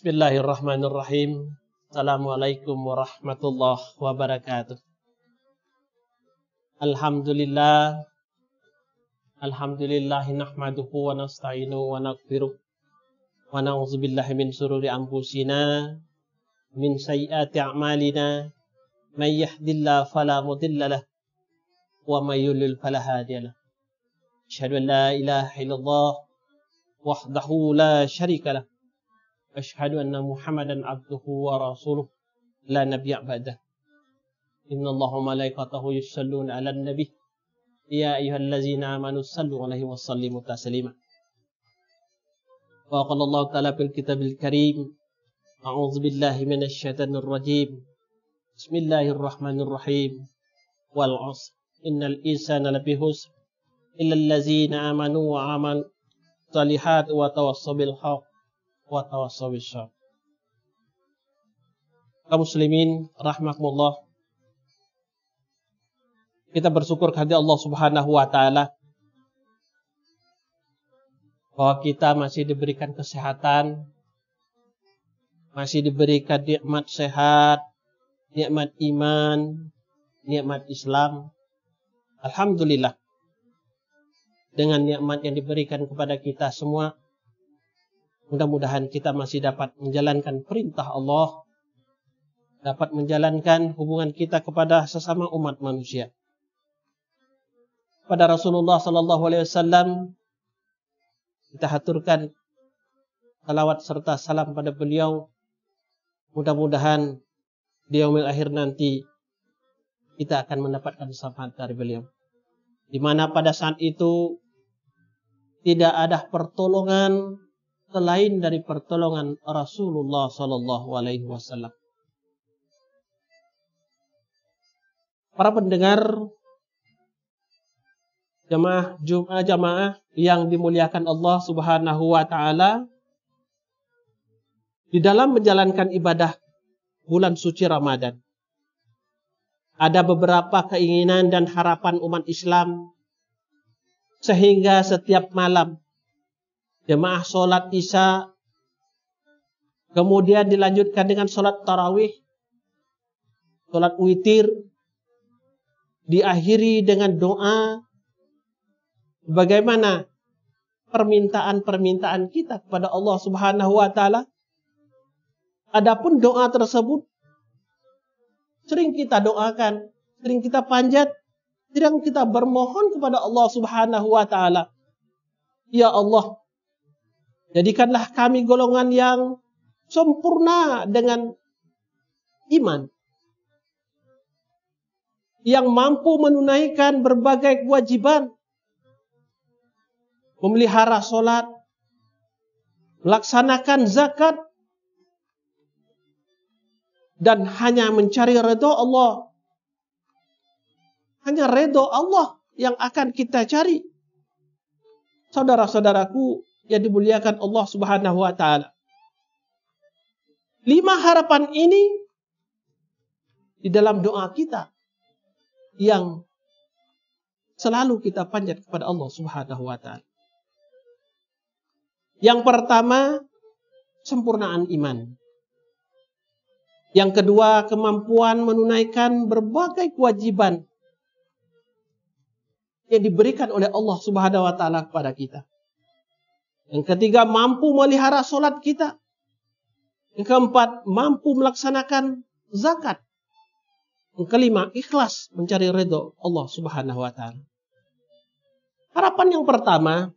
Bismillahirrahmanirrahim. Assalamualaikum warahmatullahi wabarakatuh. Alhamdulillah. Alhamdulillahi nahmaduhu wa nasta'inuhu wa naghfiruh. Wa na'udzubillahi min sururi anfusina min sayyiati a'malina. May yahdihillahu fala mudilla lahu wa may yudlil fala hadiya lahu. Asyhadu an la ilaha illallah wahdahu la syarika lahu. Asyhadu anna Muhammadan abduhu wa rasuluh la nabiyya ba'dah. Innallaha wa malaikatahu yusholluna 'alan nabi. Ya ayyuhallazina amanu shallu 'alaihi wa sallimu taslima. Wa qala Allah ta'ala fil kitabil karim. A'udzu billahi minasy syaithanir rajim. Bismillahirrahmanirrahim. Wal 'ashr innal insana lafi khusr illa allazina amanu wa 'amalu shalihat wa tawassaw bil haqq wa tawassaw bis sabr. Kaum muslimin rahimakumullah. Kita bersyukur kepada Allah Subhanahu wa taala bahwa kita masih diberikan kesehatan, masih diberikan nikmat sehat, nikmat iman, nikmat Islam. Alhamdulillah. Dengan nikmat yang diberikan kepada kita semua, mudah-mudahan kita masih dapat menjalankan perintah Allah, dapat menjalankan hubungan kita kepada sesama umat manusia. Pada Rasulullah sallallahu alaihi wasallam kita haturkan salawat serta salam pada beliau. Mudah-mudahan di yaumil akhir nanti kita akan mendapatkan syafaat dari beliau, di mana pada saat itu tidak ada pertolongan selain dari pertolongan Rasulullah sallallahu alaihi wasallam. Para pendengar jamaah yang dimuliakan Allah Subhanahu wa taala, di dalam menjalankan ibadah bulan suci Ramadan, ada beberapa keinginan dan harapan umat Islam sehingga setiap malam jemaah sholat isya, kemudian dilanjutkan dengan sholat tarawih, sholat witir, diakhiri dengan doa. Bagaimana permintaan-permintaan kita kepada Allah Subhanahu wa taala? Adapun doa tersebut sering kita doakan, sering kita panjat, sering kita bermohon kepada Allah Subhanahu wa taala. Ya Allah, jadikanlah kami golongan yang sempurna dengan iman, yang mampu menunaikan berbagai kewajiban, memelihara sholat, melaksanakan zakat, dan hanya mencari ridho Allah. Hanya ridho Allah yang akan kita cari. Saudara-saudaraku yang dimuliakan Allah Subhanahu wa taala, 5 harapan ini di dalam doa kita yang selalu kita panjat kepada Allah Subhanahu wa taala. Yang pertama, sempurnaan iman. Yang kedua, kemampuan menunaikan berbagai kewajiban yang diberikan oleh Allah Subhanahu wa taala kepada kita. Yang ketiga, mampu melihara sholat kita. Yang keempat, mampu melaksanakan zakat. Yang kelima, ikhlas mencari ridho Allah Subhanahu wa taala. Harapan yang pertama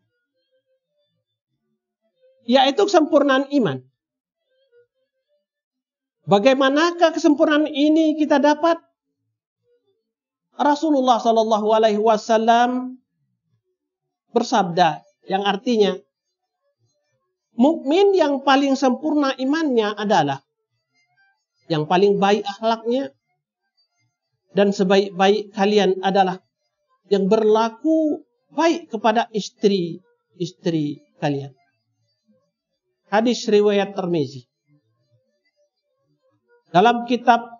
yaitu kesempurnaan iman. Bagaimanakah kesempurnaan ini kita dapat? Rasulullah sallallahu alaihi wasallam bersabda yang artinya, mukmin yang paling sempurna imannya adalah yang paling baik akhlaknya, dan sebaik-baik kalian adalah yang berlaku baik kepada istri-istri kalian. Hadis riwayat Tirmizi. Dalam kitab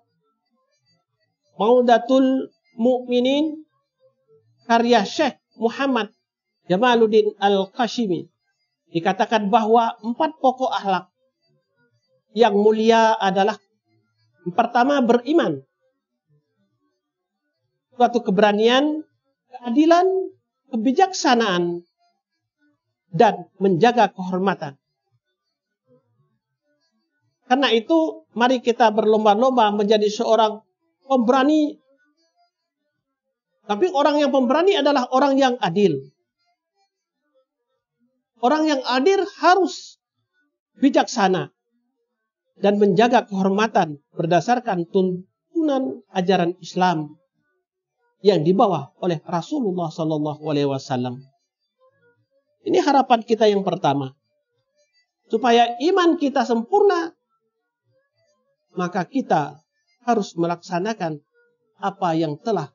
Maudatul Mu'minin karya Syekh Muhammad Jamaluddin Al-Qashimi dikatakan bahwa 4 pokok akhlak yang mulia adalah pertama beriman. Suatu keberanian, keadilan, kebijaksanaan, dan menjaga kehormatan. Karena itu, mari kita berlomba-lomba menjadi seorang pemberani. Tapi orang yang pemberani adalah orang yang adil. Orang yang adil harus bijaksana dan menjaga kehormatan berdasarkan tuntunan ajaran Islam yang dibawa oleh Rasulullah SAW. Ini harapan kita yang pertama. Supaya iman kita sempurna, maka kita harus melaksanakan apa yang telah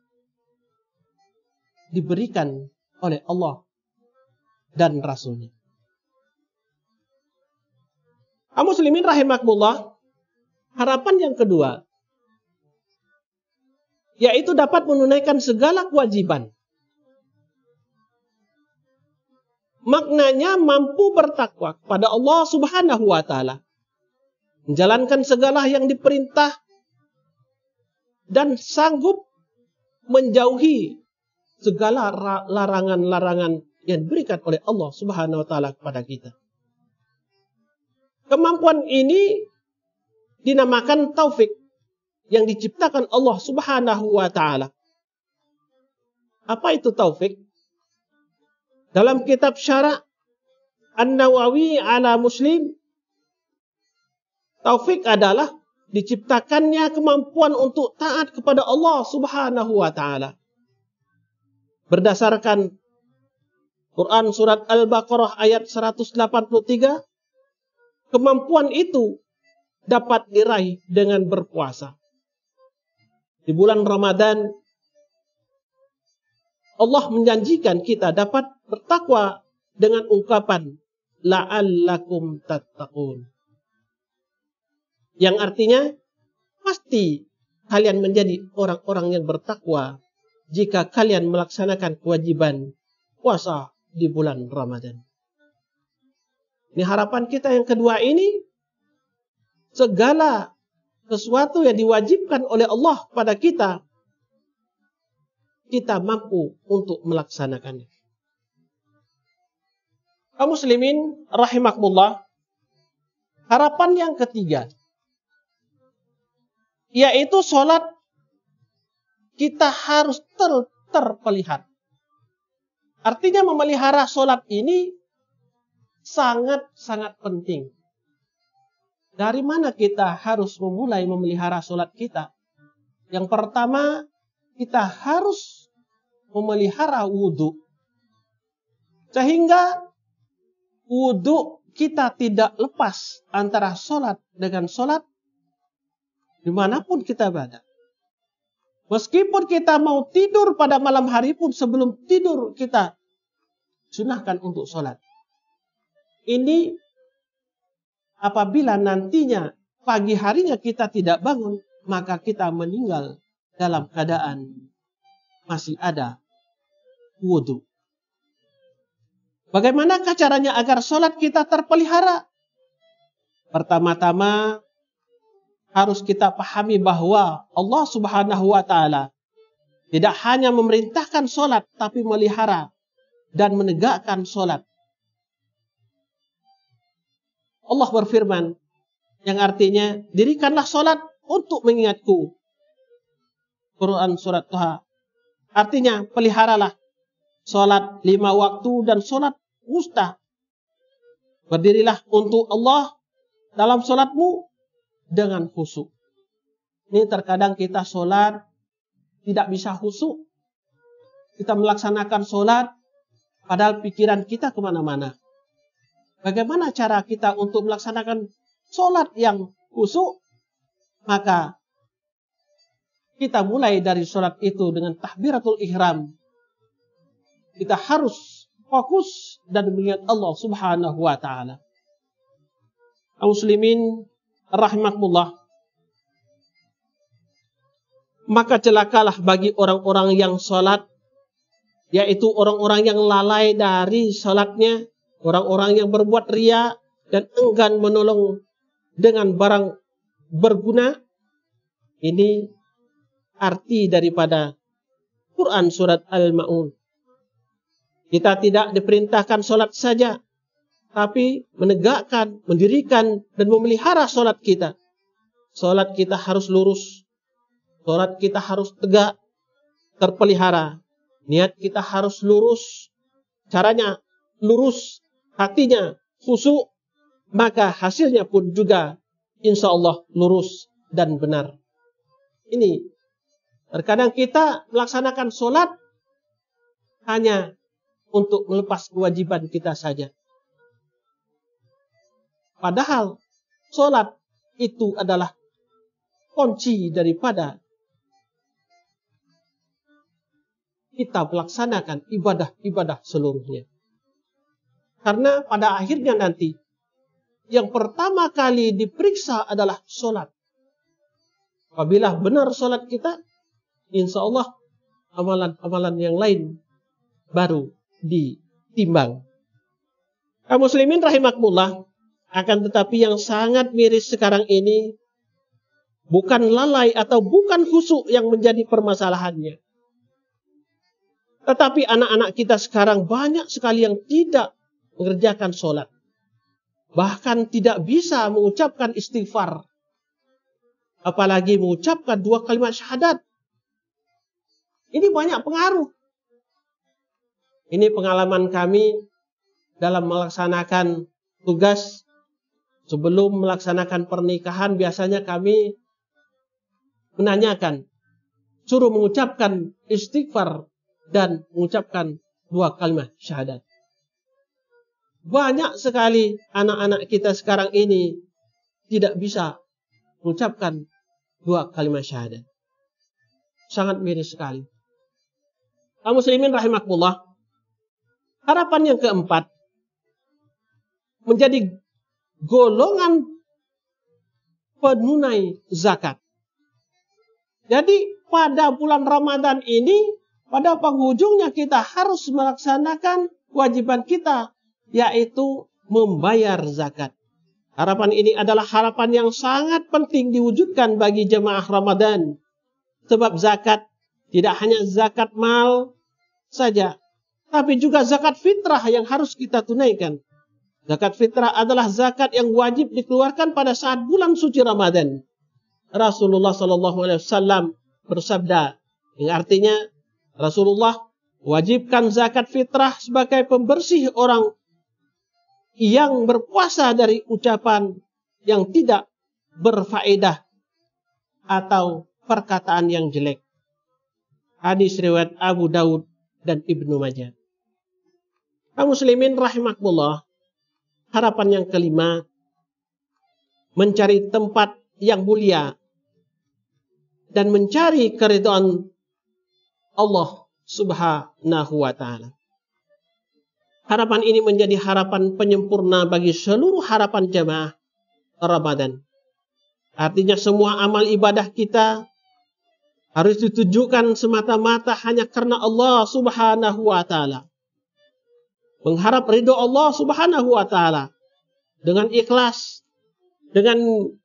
diberikan oleh Allah dan Rasul-Nya. Kaum muslimin rahimakumullah, harapan yang kedua, yaitu dapat menunaikan segala kewajiban. Maknanya mampu bertakwa kepada Allah Subhanahu wa Ta'ala, menjalankan segala yang diperintah dan sanggup menjauhi segala larangan-larangan yang diberikan oleh Allah Subhanahu wa Ta'ala kepada kita. Kemampuan ini dinamakan taufik yang diciptakan Allah Subhanahu wa Ta'ala. Apa itu taufik? Dalam kitab Syara' An-Nawawi ala Muslim, taufik adalah diciptakannya kemampuan untuk taat kepada Allah Subhanahu wa Ta'ala. Berdasarkan Quran surat Al-Baqarah ayat 183, kemampuan itu dapat diraih dengan berpuasa. Di bulan Ramadan, Allah menjanjikan kita dapat bertakwa dengan ungkapan la'allakum tattaqun. Yang artinya, pasti kalian menjadi orang-orang yang bertakwa jika kalian melaksanakan kewajiban puasa di bulan Ramadan. Ini harapan kita yang kedua ini, segala sesuatu yang diwajibkan oleh Allah pada kita, kita mampu untuk melaksanakannya. Kaum muslimin rahimakumullah, harapan yang ketiga, yaitu sholat kita harus terpelihara. Artinya memelihara sholat ini sangat-sangat penting. Dari mana kita harus memulai memelihara sholat kita? Yang pertama, kita harus memelihara wudhu. Sehingga wudhu kita tidak lepas antara sholat dengan sholat dimanapun kita berada. Meskipun kita mau tidur pada malam hari pun, sebelum tidur kita sunahkan untuk sholat. Ini apabila nantinya pagi harinya kita tidak bangun, maka kita meninggal dalam keadaan masih ada wudhu. Bagaimanakah caranya agar sholat kita terpelihara? Pertama-tama harus kita pahami bahwa Allah Subhanahu wa Ta'ala tidak hanya memerintahkan sholat, tapi melihara dan menegakkan sholat. Allah berfirman, yang artinya, dirikanlah sholat untuk mengingatku. Quran surat Toha. Artinya, peliharalah sholat 5 waktu dan sholat wusta. Berdirilah untuk Allah dalam sholatmu dengan khusyuk. Ini terkadang kita sholat tidak bisa khusyuk. Kita melaksanakan sholat padahal pikiran kita kemana-mana. Bagaimana cara kita untuk melaksanakan sholat yang khusyuk? Maka kita mulai dari sholat itu dengan takbiratul ihram. Kita harus fokus dan mengingat Allah Subhanahu wa Ta'ala. Muslimin rahimakumullah. Maka celakalah bagi orang-orang yang sholat, yaitu orang-orang yang lalai dari sholatnya, orang-orang yang berbuat riya dan enggan menolong dengan barang berguna. Ini arti daripada Quran surat Al-Ma'un. Kita tidak diperintahkan sholat saja, tapi menegakkan, mendirikan, dan memelihara sholat kita. Sholat kita harus lurus. Sholat kita harus tegak, terpelihara. Niat kita harus lurus. Caranya lurus, hatinya khusyuk, maka hasilnya pun juga insya Allah lurus dan benar. Ini terkadang kita melaksanakan sholat hanya untuk melepas kewajiban kita saja. Padahal sholat itu adalah kunci daripada kita melaksanakan ibadah-ibadah seluruhnya. Karena pada akhirnya nanti yang pertama kali diperiksa adalah sholat. Apabila benar sholat kita, insya Allah amalan-amalan yang lain baru ditimbang. Kaum muslimin rahimakumullah, akan tetapi yang sangat miris sekarang ini bukan lalai atau bukan khusyuk yang menjadi permasalahannya. Tetapi anak-anak kita sekarang banyak sekali yang tidak mengerjakan sholat. Bahkan tidak bisa mengucapkan istighfar. Apalagi mengucapkan 2 kalimat syahadat. Ini banyak pengaruh. Ini pengalaman kami dalam melaksanakan tugas. Sebelum melaksanakan pernikahan, biasanya kami menanyakan, suruh mengucapkan istighfar dan mengucapkan 2 kalimat syahadat. Banyak sekali anak-anak kita sekarang ini tidak bisa mengucapkan 2 kalimat syahadat. Sangat miris sekali. Kaum muslimin rahimakumullah, harapan yang keempat, menjadi golongan penunai zakat. Jadi pada bulan Ramadan ini, pada penghujungnya kita harus melaksanakan kewajiban kita, yaitu membayar zakat. Harapan ini adalah harapan yang sangat penting diwujudkan bagi jemaah Ramadan. Sebab zakat tidak hanya zakat mal saja, tapi juga zakat fitrah yang harus kita tunaikan. Zakat fitrah adalah zakat yang wajib dikeluarkan pada saat bulan suci Ramadan. Rasulullah SAW bersabda, yang artinya Rasulullah wajibkan zakat fitrah sebagai pembersih orang yang berpuasa dari ucapan yang tidak berfaedah atau perkataan yang jelek. Hadis riwayat Abu Daud dan Ibnu Majah. Kaum muslimin rahimakumullah, harapan yang kelima, mencari tempat yang mulia dan mencari keridhaan Allah Subhanahu wa ta'ala. Harapan ini menjadi harapan penyempurna bagi seluruh harapan jemaah Ramadan. Artinya semua amal ibadah kita harus ditujukan semata-mata hanya karena Allah Subhanahu wa ta'ala. Mengharap ridho Allah Subhanahu wa ta'ala dengan ikhlas, dengan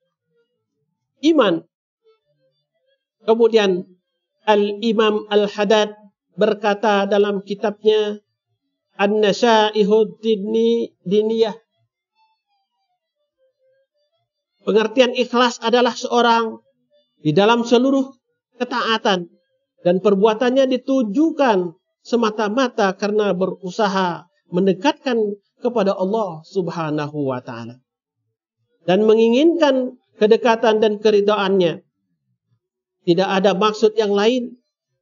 iman. Kemudian Al-Imam Al-Haddad berkata dalam kitabnya An-Nasya'ihud Diniyah, pengertian ikhlas adalah seorang di dalam seluruh ketaatan dan perbuatannya ditujukan semata-mata karena berusaha mendekatkan kepada Allah Subhanahu wa ta'ala dan menginginkan kedekatan dan keridhaannya. Tidak ada maksud yang lain.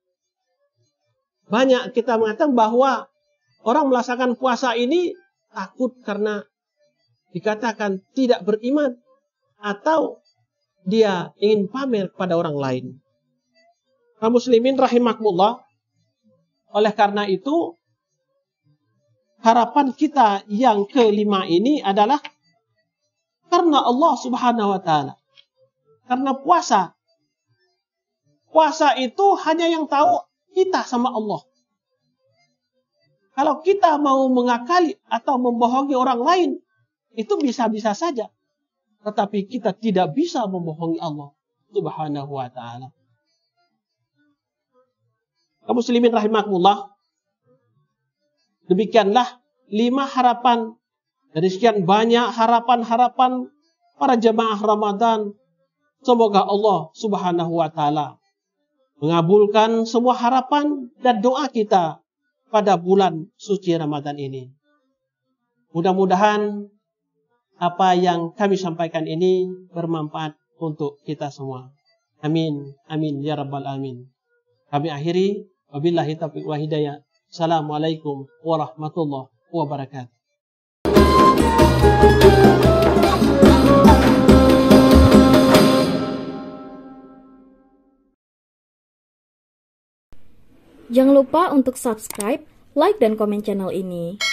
Banyak kita mengatakan bahwa orang melaksanakan puasa ini takut karena dikatakan tidak beriman atau dia ingin pamer kepada orang lain. Kaum muslimin rahimakumullah, oleh karena itu harapan kita yang kelima ini adalah karena Allah Subhanahu wa ta'ala. Karena puasa. Puasa itu hanya yang tahu kita sama Allah. Kalau kita mau mengakali atau membohongi orang lain, itu bisa-bisa saja. tetapi kita tidak bisa membohongi Allah Subhanahu wa ta'ala. Kaum muslimin rahimakumullah, demikianlah 5 harapan dari sekian banyak harapan-harapan para jemaah Ramadan. Semoga Allah Subhanahu wa ta'ala mengabulkan semua harapan dan doa kita pada bulan suci Ramadan ini. Mudah-mudahan apa yang kami sampaikan ini bermanfaat untuk kita semua. Amin. Amin. Ya Rabbal Alamin. Kami akhiri. Wabillahi taufiq wa hidayah. Assalamualaikum warahmatullahi wabarakatuh. Jangan lupa untuk subscribe, like, dan komen channel ini.